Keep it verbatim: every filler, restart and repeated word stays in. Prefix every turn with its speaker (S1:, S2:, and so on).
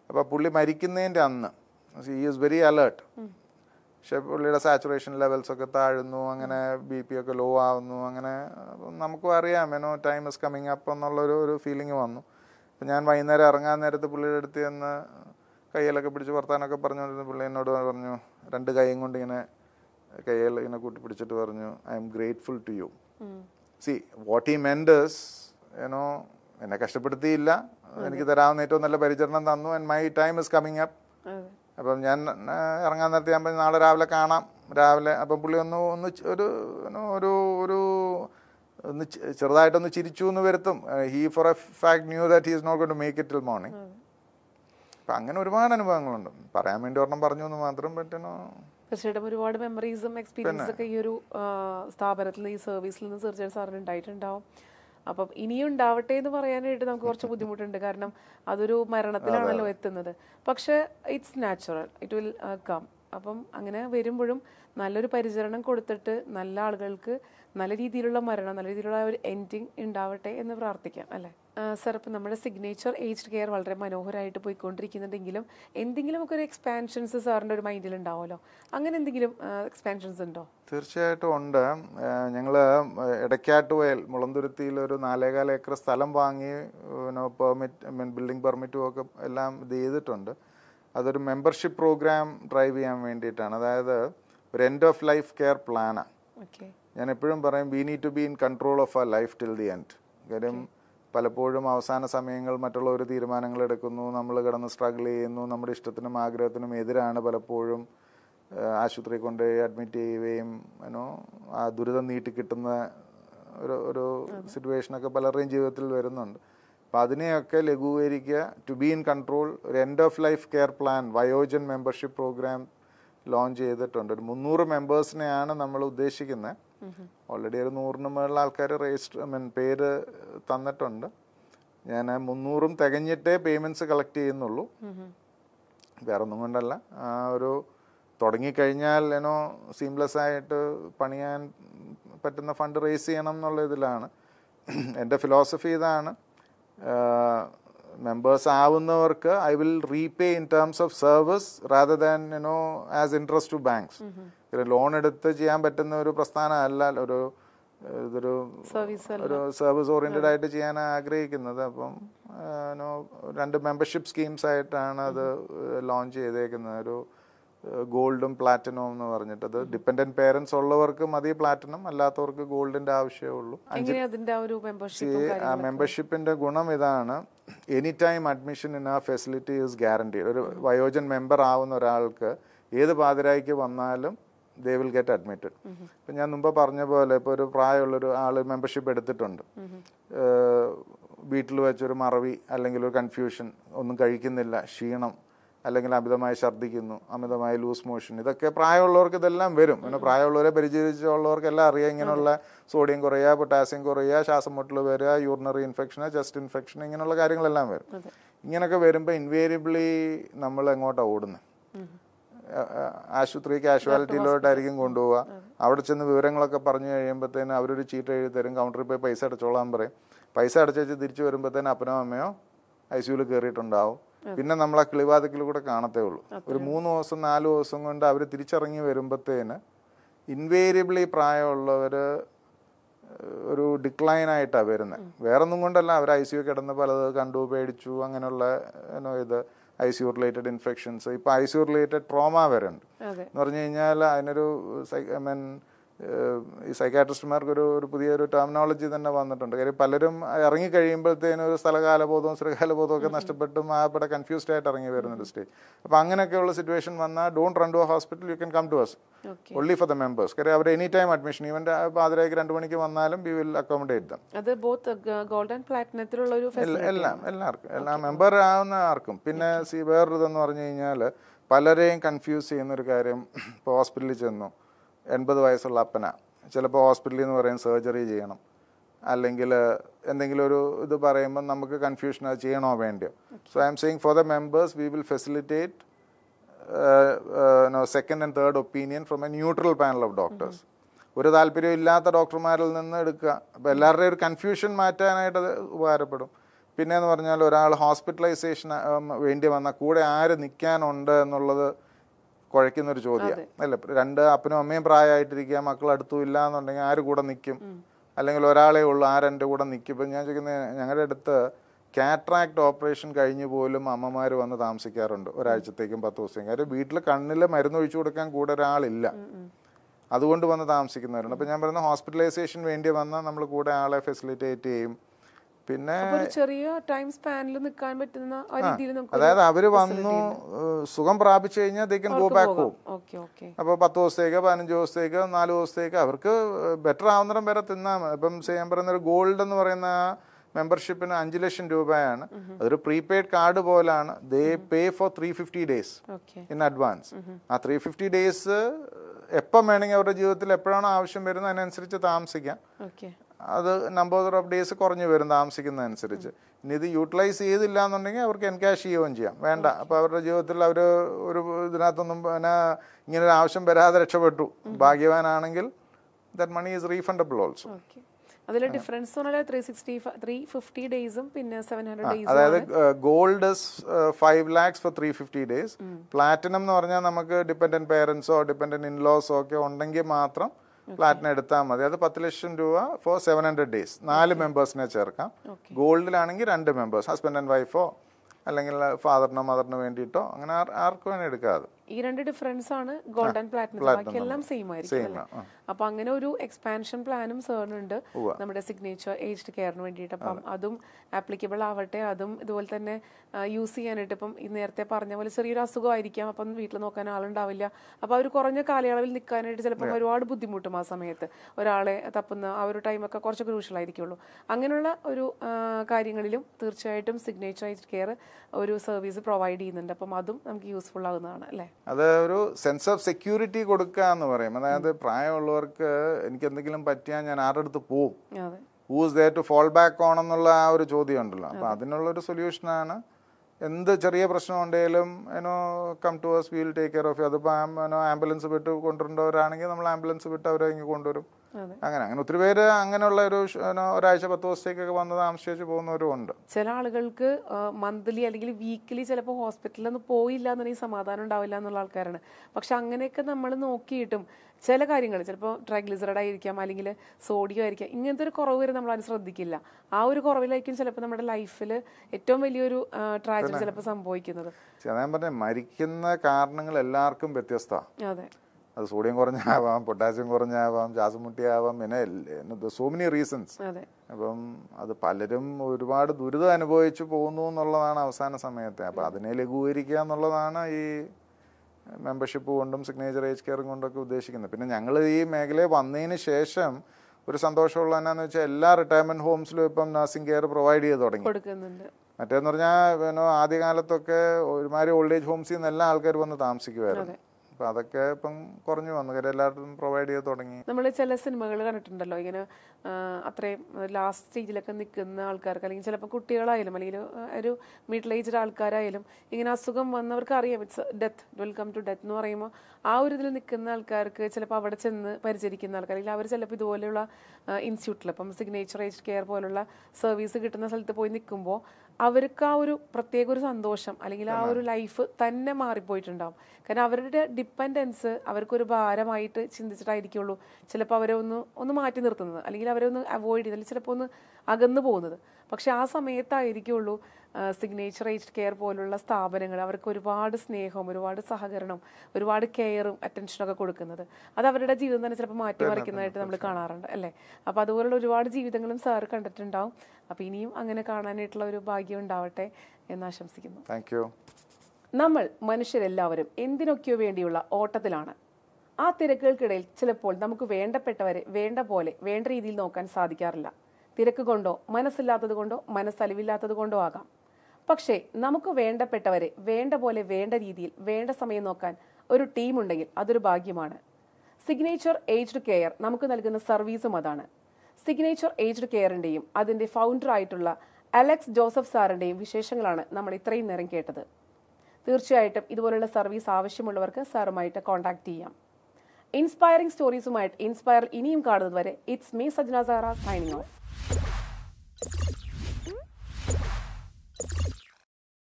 S1: അപ്പോൾ പുള്ളി മരിക്കുന്നതിൻ്റെ അന്ന് ഹി ഈസ് വെരി അലേർട്ട്. പക്ഷെ പുള്ളിയുടെ സാച്ചുറേഷൻ ലെവൽസ് ഒക്കെ താഴുന്നു, അങ്ങനെ ബി പി ഒക്കെ ലോ ആവുന്നു, അങ്ങനെ നമുക്കും അറിയാം you know time is coming up എന്നുള്ളൊരു ഒരു ഫീലിംഗ് വന്നു. അപ്പം ഞാൻ വൈകുന്നേരം ഇറങ്ങാൻ നേരത്ത് പുള്ളിയുടെ അടുത്ത് ചെന്ന് കയ്യിലൊക്കെ പിടിച്ച് വർത്താനൊക്കെ പറഞ്ഞുകൊണ്ടിരുന്ന പുള്ളി എന്നോട് പറഞ്ഞു, രണ്ട് കൈയും കൊണ്ട് ഇങ്ങനെ കയ്യിൽ ഇങ്ങനെ കൂട്ടി പിടിച്ചിട്ട് പറഞ്ഞു, I am grateful to you. See what he meant is you know എന്നെ കഷ്ടപ്പെടുത്തിയില്ല, എനിക്ക് തരാവുന്ന ഏറ്റവും നല്ല പരിചരണം തന്നു, and my time is coming up. അപ്പം ഞാൻ ഇറങ്ങാൻ നേരത്തെ ഞാൻ പറഞ്ഞു നാളെ രാവിലെ കാണാം രാവിലെ. അപ്പം പുള്ളി ഒന്ന് ഒന്ന് ഒരു ഒരു ഒരു ഒന്ന് ചെറുതായിട്ടൊന്ന് ചിരിച്ചു എന്ന് വരുത്തും. He for a fact knew that he is not going to make it till morning. അപ്പം അങ്ങനെ ഒരുപാട് അനുഭവങ്ങളുണ്ട്, പറയാൻ വേണ്ടി ഒരെണ്ണം പറഞ്ഞു എന്ന് മാത്രം. പറ്റുന്നു
S2: തീർച്ചയായിട്ടും ഒരുപാട് മെമ്മറീസും എക്സ്പീരിയൻസ് ഒക്കെ ഈ ഒരു സ്ഥാപനത്തിൽ നിന്ന്, ഈ സർവീസിൽ നിന്ന് തീർച്ചയായിട്ടും സാറിന് ഉണ്ടായിട്ടുണ്ടാവും. അപ്പം ഇനിയും ഉണ്ടാവട്ടെ എന്ന് പറയാനായിട്ട് നമുക്ക് കുറച്ച് ബുദ്ധിമുട്ടുണ്ട്, കാരണം അതൊരു മരണത്തിലാണല്ലോ എത്തുന്നത്. പക്ഷെ it's natural, it will come. അപ്പം അങ്ങനെ വരുമ്പോഴും നല്ലൊരു പരിചരണം കൊടുത്തിട്ട് നല്ല ആളുകൾക്ക് നല്ല രീതിയിലുള്ള മരണം, നല്ല രീതിയിലുള്ള ഒരു എൻഡിങ് ഉണ്ടാവട്ടെ എന്ന് പ്രാർത്ഥിക്കാം അല്ലേ സർ? ഇപ്പം നമ്മുടെ സിഗ്നേച്ചർ ഏജ്ഡ് കെയർ വളരെ മനോഹരമായിട്ട് പോയിക്കൊണ്ടിരിക്കുന്നുണ്ടെങ്കിലും എന്തെങ്കിലും ഒക്കെ ഒരു എക്സ്പാൻഷൻസ് സാറിൻ്റെ ഒരു മൈൻഡിൽ ഉണ്ടാവുമല്ലോ, അങ്ങനെ എന്തെങ്കിലും എക്സ്പാൻഷൻസ് ഉണ്ടോ?
S1: തീർച്ചയായിട്ടും ഉണ്ട്. ഞങ്ങൾ എടക്കാട്ടുവയൽ മുളന്തുരുത്തിയിൽ ഒരു നാലേകാൽ ഏക്കർ സ്ഥലം വാങ്ങി പെർമിറ്റ് മീൻ ബിൽഡിംഗ് പെർമിറ്റും ഒക്കെ എല്ലാം ഇത് ചെയ്തിട്ടുണ്ട്. അതൊരു മെമ്പർഷിപ്പ് പ്രോഗ്രാം ഡ്രൈവ് ചെയ്യാൻ വേണ്ടിയിട്ടാണ്. അതായത് ഒരു എൻഡ് ഓഫ് ലൈഫ് കെയർ പ്ലാനാണ്. ഞാൻ എപ്പോഴും പറയും we need to be in control of our life till the end. കാര്യം പലപ്പോഴും അവസാന സമയങ്ങൾ മറ്റുള്ളവർ തീരുമാനങ്ങൾ എടുക്കുന്നു, നമ്മൾ കിടന്ന് സ്ട്രഗിൾ ചെയ്യുന്നു, നമ്മുടെ ഇഷ്ടത്തിനും ആഗ്രഹത്തിനും എതിരാണ് പലപ്പോഴും ആശുപത്രി കൊണ്ട് അഡ്മിറ്റ് ചെയ്യുകയും ഏനോ ആ ദുരിതം നീട്ടി കിട്ടുന്ന ഒരു ഒരു സിറ്റുവേഷനൊക്കെ പലരുടെയും ജീവിതത്തിൽ വരുന്നുണ്ട്. അപ്പം അതിനെയൊക്കെ ലഘൂകരിക്കുക, ടു ബി ഇൻ കൺട്രോൾ. ഒരു end of life care plan Vayojan membership program launch ചെയ്തിട്ടുണ്ട്. ഒരു മുന്നൂറ് മെമ്പേഴ്സിനെയാണ് നമ്മൾ ഉദ്ദേശിക്കുന്നത്. ഓൾറെഡി ഒരു നൂറിന് മുകളിൽ ആൾക്കാർ രജിസ്റ്റർ ഐ മീൻ പേര് തന്നിട്ടുണ്ട്. ഞാൻ മുന്നൂറും തികഞ്ഞിട്ടേ പേയ്മെൻറ്റ്സ് കളക്ട് ചെയ്യുന്നുള്ളൂ, വേറെ ഒന്നും കൊണ്ടല്ല. ആ ഒരു തുടങ്ങിക്കഴിഞ്ഞാൽ ഏനോ സീംലെസ് ആയിട്ട് പണിയാൻ പറ്റുന്ന ഫണ്ട് റേസ് ചെയ്യണം എന്നുള്ള ഇതിലാണ്. എൻ്റെ ഫിലോസഫി ഇതാണ്, മെമ്പേഴ്സ് ആവുന്നവർക്ക് I will repay in terms of service rather than you know as interest to banks. Loan എടുത്ത് ചെയ്യാൻ പറ്റുന്ന ഒരു പ്രസ്ഥാനം അല്ല, ഒരു ഇതൊരു ഒരു സർവീസ് ഓറിയൻറ്റഡ് ആയിട്ട് ചെയ്യാൻ ആഗ്രഹിക്കുന്നത്. അപ്പം രണ്ട് മെമ്പർഷിപ്പ് സ്കീംസ് ആയിട്ടാണ് അത് ലോഞ്ച് ചെയ്തേക്കുന്നത്. ഒരു ഗോൾഡും പ്ലാറ്റിനവും എന്ന് പറഞ്ഞിട്ട്, അത് ഡിപ്പെൻഡന്റ് പേരൻസ് ഉള്ളവർക്ക് മതി പ്ലാറ്റിനം, അല്ലാത്തവർക്ക് ഗോൾഡിന്റെ ആവശ്യമേ ഉള്ളൂ. ആ മെമ്പർഷിപ്പിന്റെ ഗുണം ഇതാണ്, any time admission in a facility is guaranteed. ഒരു വയോജൻ മെമ്പർ ആവുന്ന ഒരാൾക്ക് ഏത് പാതിരായ്ക്ക് വന്നാലും ദേ വിൽ ഗെറ്റ് അഡ്മിറ്റഡ്. ഇപ്പം ഞാൻ മുമ്പ് പറഞ്ഞ പോലെ ഇപ്പോൾ ഒരു പ്രായമുള്ളൊരു ആൾ മെമ്പർഷിപ്പ് എടുത്തിട്ടുണ്ട്, വീട്ടിൽ വെച്ചൊരു മറവി അല്ലെങ്കിൽ ഒരു കൺഫ്യൂഷൻ, ഒന്നും കഴിക്കുന്നില്ല, ക്ഷീണം, അല്ലെങ്കിൽ അമിതമായി ഛർദ്ദിക്കുന്നു, അമിതമായി ലൂസ് മോഷൻ, ഇതൊക്കെ പ്രായമുള്ളവർക്ക് ഇതെല്ലാം വരും. പിന്നെ പ്രായമുള്ളവരെ പരിചരിച്ചുള്ളവർക്കെല്ലാം അറിയാം ഇങ്ങനെയുള്ള സോഡിയം കുറയുക, പൊട്ടാസ്യം കുറയുക, ശ്വാസം മുട്ടൽ വരിക, യൂറിനറി ഇൻഫെക്ഷൻ, ചെസ്റ്റ് ഇൻഫെക്ഷൻ, ഇങ്ങനെയുള്ള കാര്യങ്ങളെല്ലാം വരും. ഇങ്ങനെയൊക്കെ വരുമ്പോൾ ഇൻവേരിയബിളി നമ്മൾ എങ്ങോട്ടാണ് ഓടുന്നത്? ആശുപത്രി കാഷ്വാലിറ്റിയിലോട്ടായിരിക്കും കൊണ്ടുപോവുക. അവിടെ ചെന്ന് വിവരങ്ങളൊക്കെ പറഞ്ഞു കഴിയുമ്പോഴത്തേന് അവരൊരു ചീട്ട് എഴുതി തരും, കൗണ്ടറിൽ പോയി പൈസ അടച്ചോളാൻ പറയും. പൈസ അടച്ചു വെച്ച് തിരിച്ചു വരുമ്പോഴത്തേന് അപ്പനോ അമ്മയോ ഐ സിയുയിൽ കയറിയിട്ടുണ്ടാവും. പിന്നെ നമ്മൾ ആ കിളിവാതിക്കൽ കൂടെ കാണത്തേ ഉള്ളൂ. ഒരു മൂന്ന് ദിവസം നാല് ദിവസം കൊണ്ട് അവർ തിരിച്ചിറങ്ങി വരുമ്പോഴത്തേന് ഇൻവേരിയബിളി പ്രായമുള്ളവർ ഒരു ഡിക്ലൈൻ ആയിട്ടാണ് വരുന്നത്. വേറൊന്നും കൊണ്ടല്ല, അവർ ഐ സി യു കിടന്ന് പലത് കണ്ടു, പേടിച്ചു, അങ്ങനെയുള്ള ഇത് I C U related infections, ഇപ്പോൾ I C U related trauma വരുന്നുണ്ട് എന്ന് പറഞ്ഞു കഴിഞ്ഞാൽ അതിനൊരു ഐ മീൻ ഈ സൈക്കാട്രിസ്റ്റുമാർക്കൊരു ഒരു പുതിയൊരു ടെർമിനോളജി തന്നെ വന്നിട്ടുണ്ട്. കാര്യം പലരും ഇറങ്ങി കഴിയുമ്പോഴത്തേനും ഒരു സ്ഥലകാലബോധവും ശ്രീകാലബോധവും ഒക്കെ നഷ്ടപ്പെട്ടും ആ ഇവിടെ കൺഫ്യൂസ്ഡ് ആയിട്ട് ഇറങ്ങി വരുന്നൊരു സ്റ്റേജ്. അപ്പോൾ അങ്ങനെയൊക്കെയുള്ള സിറ്റുവേഷൻ വന്നാൽ don't run to a hospital, you can come to us only for the members. കാര്യം അവർ എനി ടൈം അഡ്മിഷൻ, ഈവൻ പാതിരായ്ക്ക് രണ്ട് മണിക്ക് വന്നാലും വി വിൽ അക്കോമഡേറ്റ് ദം.
S2: അത് ബോത്ത് ഗോൾഡ് ആൻഡ് പ്ലാറ്റിനത്തിലുള്ള ഒരു
S1: എല്ലാം എല്ലാവർക്കും എല്ലാം മെമ്പർ ആവുന്ന ആർക്കും. പിന്നെ സി വേറൊരു ഇതെന്ന് പറഞ്ഞു കഴിഞ്ഞാൽ പലരെയും കൺഫ്യൂസ് ചെയ്യുന്നൊരു കാര്യം, ഇപ്പോൾ ഹോസ്പിറ്റലിൽ ചെന്നു, എൺപത് വയസ്സുള്ള അപ്പന, ചിലപ്പോൾ ഹോസ്പിറ്റലിൽ എന്ന് പറയും സർജറി ചെയ്യണം, അല്ലെങ്കിൽ എന്തെങ്കിലും ഒരു ഇത് പറയുമ്പോൾ നമുക്ക് കൺഫ്യൂഷൻ അത് ചെയ്യണോ വേണ്ടിയോ. So I am saying for the members we will facilitate second and third opinion from a neutral panel of doctors. ഒരു താല്പര്യം ഇല്ലാത്ത ഡോക്ടർമാരിൽ നിന്ന് എടുക്കുക. അപ്പോൾ എല്ലാവരുടെയും ഒരു കൺഫ്യൂഷൻ മാറ്റാനായിട്ട് അത് ഉപകാരപ്പെടും. പിന്നെയെന്ന് പറഞ്ഞാൽ ഒരാൾ ഹോസ്പിറ്റലൈസേഷൻ വേണ്ടി വന്നാൽ കൂടെ ആര് നിൽക്കാനുണ്ട് എന്നുള്ളത് കുഴയ്ക്കുന്നൊരു ചോദ്യമാണ് അല്ലേ. രണ്ട് അപ്പനും അമ്മയും പ്രായമായിട്ടിരിക്കുക, മക്കൾ അടുത്തും ഇല്ല എന്നുണ്ടെങ്കിൽ ആര് കൂടെ നിൽക്കും, അല്ലെങ്കിൽ ഒരാളെ ഉള്ളൂ ആരെൻ്റെ കൂടെ നിൽക്കും. ഇപ്പം ഞാൻ ചോദിക്കുന്നത്, ഞങ്ങളുടെ അടുത്ത് കാറ്ററാക്ട് ഓപ്പറേഷൻ കഴിഞ്ഞ് പോലും അമ്മമാർ വന്ന് താമസിക്കാറുണ്ട് ഒരാഴ്ചത്തേക്കും പത്ത് ദിവസത്തേക്കും. കാര്യം വീട്ടിൽ കണ്ണിൽ മരുന്ന് ഒഴിച്ചു കൊടുക്കാൻ കൂടെ ഒരാളില്ല, അതുകൊണ്ട് വന്ന് താമസിക്കുന്നവരുണ്ട്. അപ്പം ഞാൻ പറയുന്നത് ഹോസ്പിറ്റലൈസേഷൻ വേണ്ടി വന്നാൽ നമ്മൾ കൂടെ ആളെ ഫെസിലിറ്റേറ്റ് ചെയ്യും. പിന്നെ
S2: ചെറിയ ടൈം സ്പാനിൽ നിൽക്കാൻ പറ്റുന്ന
S1: അതായത് അവര് വന്നു സുഖം പ്രാപിച്ചു കഴിഞ്ഞാൽ they can go back home. അപ്പോൾ പത്ത് ദിവസത്തേക്ക് പതിനഞ്ച് ദിവസത്തേക്ക് നാല് ദിവസത്തേക്ക് അവർക്ക് ബെറ്റർ ആവുന്നിടം വരെ തിന്നാൽ മതി. ഇപ്പം ഞാൻ പറയുന്ന ഒരു ഗോൾഡ് എന്ന് പറയുന്ന മെമ്പർഷിപ്പിന് അഞ്ച് ലക്ഷം രൂപയാണ്. അതൊരു പ്രീപെയ്ഡ് കാർഡ് പോലാണ്. They pay for three fifty days in advance. ആ ത്രീ ഫിഫ്റ്റി ഡേയ്സ് എപ്പം വേണമെങ്കിൽ അവരുടെ ജീവിതത്തിൽ എപ്പോഴാണോ ആവശ്യം വരുന്നത് അതിനനുസരിച്ച് താമസിക്കാം. അത് നമ്പർ ഓഫ് ഡേയ്സ് കുറഞ്ഞു വരും താമസിക്കുന്നതനുസരിച്ച്. ഇനി ഇത് യൂട്ടിലൈസ് ചെയ്തില്ല എന്നുണ്ടെങ്കിൽ അവർക്ക് എൻകാഷ് ചെയ്യുകയും ചെയ്യാം, വേണ്ട. അപ്പോൾ അവരുടെ ജീവിതത്തിൽ അവർ ഒരു ഇതിനകത്തൊന്നും പിന്നെ ഇങ്ങനൊരു ആവശ്യം വരാതെ രക്ഷപ്പെട്ടു, ഭാഗ്യവാനാണെങ്കിൽ that money is refundable also.
S2: അതിലെ ഡിഫറൻസ് ത്രീ ഫിഫ്റ്റി ഡേയ്സും പിന്നെ സെവൻ ഹൺഡ്രഡ് ഡേയ്സും.
S1: അതായത് gold five lakhs for three fifty days. Platinum എന്ന് പറഞ്ഞാൽ നമുക്ക് ഡിപ്പെൻഡന്റ് പേരൻസോ ഡിപ്പെൻഡന്റ് ഇൻലോസോ ഒക്കെ ഉണ്ടെങ്കിൽ മാത്രം പ്ലാറ്റിനം എടുത്താൽ മതി. അത് പത്ത് ലക്ഷം രൂപ ഫോർ സെവൻ ഹൺഡ്രഡ് ഡേയ്സ്. നാല് മെമ്പേഴ്സിനെ ചേർക്കാം. ഗോൾഡിലാണെങ്കിൽ രണ്ട് മെമ്പേഴ്സ്, ഹസ്ബൻഡ് ആൻഡ് വൈഫോ അല്ലെങ്കിൽ ഫാദറിനോ മദറിനോ വേണ്ടിയിട്ടോ അങ്ങനെ ആർക്ക് വേണേൽ എടുക്കാതെ.
S2: ഈ രണ്ട് ഡിഫറൻസ് ആണ് ഗോൾഡ് ആൻഡ് പ്ലാറ്റിനം. ബാക്കിയെല്ലാം സെയിം ആയിരിക്കും. അപ്പൊ അങ്ങനെ ഒരു എക്സ്പാൻഷൻ പ്ലാനും സാറിനുണ്ട് നമ്മുടെ സിഗ്നേച്ചർ ഏജ്ഡ് കെയറിന് വേണ്ടിയിട്ട്. അപ്പം അതും ആപ്ലിക്കബിൾ ആവട്ടെ. അതും ഇതുപോലെ തന്നെ യൂസ് ചെയ്യാനായിട്ട് ഇപ്പം നേരത്തെ പറഞ്ഞ പോലെ ചെറിയൊരു അസുഖമായിരിക്കാം, അപ്പം വീട്ടിൽ നോക്കാൻ ആളുണ്ടാവില്ല. അപ്പൊ അവർ കുറഞ്ഞ കാലയളവിൽ നിൽക്കാനായിട്ട് ചിലപ്പോൾ ഒരുപാട് ബുദ്ധിമുട്ടും ആ സമയത്ത് ഒരാളെ തപ്പുന്ന ആ ഒരു ടൈമൊക്കെ കുറച്ച് ക്രൂഷ്യൽ ആയിരിക്കുള്ളൂ. അങ്ങനെയുള്ള ഒരു കാര്യങ്ങളിലും തീർച്ചയായിട്ടും സിഗ്നേച്ചർ ഏജ്ഡ് കെയർ ഒരു സർവീസ് പ്രൊവൈഡ് ചെയ്യുന്നുണ്ട്. അപ്പം അതും നമുക്ക് യൂസ്ഫുൾ ആകുന്നതാണ് അല്ലേ.
S1: അത് ഒരു സെൻസ് ഓഫ് സെക്യൂരിറ്റി കൊടുക്കുക എന്ന് പറയും. അതായത് പ്രായമുള്ളവർക്ക് എനിക്ക് എന്തെങ്കിലും പറ്റിയാൽ ഞാൻ ആരുടെ അടുത്ത് പോവും, who's there to fall back on എന്നുള്ള ആ ഒരു ചോദ്യം ഉണ്ടല്ലോ. അപ്പം അതിനുള്ളൊരു സൊല്യൂഷനാണ്. എന്ത് ചെറിയ പ്രശ്നം ഉണ്ടെങ്കിലും you know come to us, we'll take care of you. അതിപ്പോൾ ഏനോ ആംബുലൻസ് വിട്ട് കൊണ്ടുവരേണ്ടവരാണെങ്കിൽ നമ്മൾ ആംബുലൻസ് വിട്ട് അവരെ ഇങ്ങനെ കൊണ്ടുവരും. അങ്ങനെ അങ്ങനെ ഒത്തിരി പേര് അങ്ങനെയുള്ള ഒരു ഒരാഴ്ച പത്ത് ദിവസത്തേക്കൊക്കെ വന്ന് താമസിച്ച് പോകുന്നവരും ഉണ്ട്.
S2: ചില ആളുകൾക്ക് മന്ത്ലി അല്ലെങ്കിൽ വീക്കിലി ചിലപ്പോൾ ഹോസ്പിറ്റലിൽ ഒന്നും പോയില്ല എന്നുണ്ടെങ്കിൽ സമാധാനം ഉണ്ടാവില്ല എന്നുള്ള ആൾക്കാരാണ്. പക്ഷെ അങ്ങനെയൊക്കെ നമ്മൾ നോക്കിയിട്ടും ചില കാര്യങ്ങൾ ചിലപ്പോൾ ട്രൈഗ്ലിസറൈഡ് ആയിരിക്കാം, അല്ലെങ്കിൽ സോഡിയം ആയിരിക്കാം, ഇങ്ങനത്തെ ഒരു കുറവ് വരെ നമ്മൾ അത് ശ്രദ്ധിക്കില്ല. ആ ഒരു കുറവിലായിരിക്കും ചിലപ്പോൾ നമ്മുടെ ലൈഫിൽ ഏറ്റവും വലിയൊരു ട്രാജഡി ചിലപ്പോൾ സംഭവിക്കുന്നത്.
S1: ഞാൻ പറഞ്ഞ മരിക്കുന്ന കാരണങ്ങൾ എല്ലാവർക്കും വ്യത്യസ്തമാണ്.
S2: അതെ,
S1: അത് സോഡിയം കുറഞ്ഞാവാം, പൊട്ടാസ്യം കുറഞ്ഞാവാം, ശ്വാസം മുട്ടിയാവാം, പിന്നെ സോ മെനി റീസൺസ്. അപ്പം അത് പലരും ഒരുപാട് ദുരിതം അനുഭവിച്ചു പോകുന്നു എന്നുള്ളതാണ് അവസാന സമയത്തെ. അപ്പം അതിനെ ലഘൂകരിക്കുക എന്നുള്ളതാണ് ഈ മെമ്പർഷിപ്പ് കൊണ്ടും സിഗ്നേച്ചർ ഏജ് കെയറും കൊണ്ടൊക്കെ ഉദ്ദേശിക്കുന്നത്. പിന്നെ ഞങ്ങൾ ഈ മേഖലയിൽ വന്നതിന് ശേഷം ഒരു സന്തോഷമുള്ള എന്നാന്ന് വെച്ചാൽ എല്ലാ റിട്ടയർമെന്റ് ഹോംസിലും ഇപ്പം നഴ്സിംഗ് കെയർ പ്രൊവൈഡ് ചെയ്ത് തുടങ്ങി. മറ്റേന്ന് പറഞ്ഞാൽ പിന്നെ ആദ്യകാലത്തൊക്കെ ഒരുമാതിരി ഓൾഡ് ഏജ് ഹോംസിൽ നിന്ന് എല്ലാ ആൾക്കാർ വന്ന് താമസിക്കുമായിരുന്നു. അപ്പം അതൊക്കെ ഇപ്പം കുറഞ്ഞു വന്നു, കാര്യം എല്ലാവരും പ്രൊവൈഡ് ചെയ്ത് തുടങ്ങി.
S2: നമ്മൾ ചില സിനിമകൾ കണ്ടിട്ടുണ്ടല്ലോ, ഇങ്ങനെ അത്രയും ലാസ്റ്റ് സ്റ്റേജിലൊക്കെ നിൽക്കുന്ന ആൾക്കാർക്ക്, അല്ലെങ്കിൽ ചിലപ്പോൾ കുട്ടികളായാലും അല്ലെങ്കിൽ ഒരു മിഡിൽ ഏജ്ഡ് ആൾക്കാരായാലും ഇങ്ങനെ അസുഖം വന്നവർക്ക് അറിയാം it's death, welcome to death എന്ന് പറയുമ്പോൾ ആ ഒരു ഇതിൽ നിൽക്കുന്ന ആൾക്കാർക്ക് ചിലപ്പോൾ അവിടെ ചെന്ന് പരിചരിക്കുന്ന ആൾക്കാർ, അല്ലെങ്കിൽ അവർ ചിലപ്പോൾ ഇതുപോലെയുള്ള ഇൻസ്റ്റിറ്റ്യൂട്ടിൽ ഇപ്പം സിഗ്നേച്ചർ ഏജ് കെയർ പോലുള്ള സർവീസ് കിട്ടുന്ന സ്ഥലത്ത് പോയി നിൽക്കുമ്പോൾ അവർക്ക് ആ ഒരു പ്രത്യേക ഒരു സന്തോഷം അല്ലെങ്കിൽ ആ ഒരു ലൈഫ് തന്നെ മാറിപ്പോയിട്ടുണ്ടാവും. കാരണം അവരുടെ ഡിപ്പെൻഡൻസ് അവർക്കൊരു ഭാരമായിട്ട് ചിന്തിച്ചിട്ടായിരിക്കുള്ളൂ ചിലപ്പോൾ അവരെ ഒന്ന് ഒന്ന് മാറ്റി നിർത്തുന്നത്, അല്ലെങ്കിൽ അവരെ ഒന്ന് അവോയ്ഡ് ചെയ്യുന്നത്, ചിലപ്പോൾ ഒന്ന് അകന്നു പോകുന്നത്. പക്ഷെ ആ സമയത്തായിരിക്കുള്ളൂ സിഗ്നേച്ചർ ഏജ്ഡ് കെയർ പോലുള്ള സ്ഥാപനങ്ങൾ അവർക്ക് ഒരുപാട് സ്നേഹവും ഒരുപാട് സഹകരണം ഒരുപാട് കെയറും അറ്റൻഷനൊക്കെ കൊടുക്കുന്നത്. അത് അവരുടെ ജീവിതം തന്നെ ചിലപ്പോൾ മാറ്റിമറിക്കുന്നതായിട്ട് നമ്മൾ കാണാറുണ്ട് അല്ലേ. അപ്പോൾ അതുപോലുള്ള ഒരുപാട് ജീവിതങ്ങളും സാർ കണ്ടിട്ടുണ്ടാവും. അപ്പോൾ ഇനിയും അങ്ങനെ കാണാനായിട്ടുള്ള ഒരു ഭാഗ്യം ഉണ്ടാവട്ടെ എന്ന് ആശംസിക്കുന്നു.
S1: Thank you.
S2: നമ്മൾ മനുഷ്യരെല്ലാവരും എന്തിനൊക്കെയോ വേണ്ടിയുള്ള ഓട്ടത്തിലാണ്. ആ തിരക്കുകൾക്കിടയിൽ ചിലപ്പോൾ നമുക്ക് വേണ്ടപ്പെട്ടവരെ വേണ്ട പോലെ വേണ്ട രീതിയിൽ നോക്കാൻ സാധിക്കാറില്ല. തിരക്ക് കൊണ്ടോ മനസ്സില്ലാത്തത് കൊണ്ടോ മനസ്സലിവില്ലാത്തത് കൊണ്ടോ ആകാം. പക്ഷേ നമുക്ക് വേണ്ടപ്പെട്ടവരെ വേണ്ട പോലെ വേണ്ട രീതിയിൽ വേണ്ട സമയം നോക്കാൻ ഒരു ടീം ഉണ്ടെങ്കിൽ അതൊരു ഭാഗ്യമാണ്. സിഗ്നേച്ചർ ഏജ്ഡ് കെയർ നമുക്ക് നൽകുന്ന സർവീസും അതാണ്. സിഗ്നേച്ചർ ഏജ്ഡ് കെയറിന്റെയും അതിന്റെ ഫൗണ്ടർ ആയിട്ടുള്ള അലക്സ് ജോസഫ് സാറിന്റെയും വിശേഷങ്ങളാണ് നമ്മൾ ഇത്രയും നേരം കേട്ടത്. തീർച്ചയായിട്ടും ഇതുപോലുള്ള സർവീസ് ആവശ്യമുള്ളവർക്ക് സാറുമായിട്ട് കോൺടാക്ട് ചെയ്യാം. ഇൻസ്പയറിംഗ് സ്റ്റോറീസുമായിട്ട് ഇൻസ്പയർ ഇനിയും കാണുന്നത് വരെ it's me Sajna Sara signing of.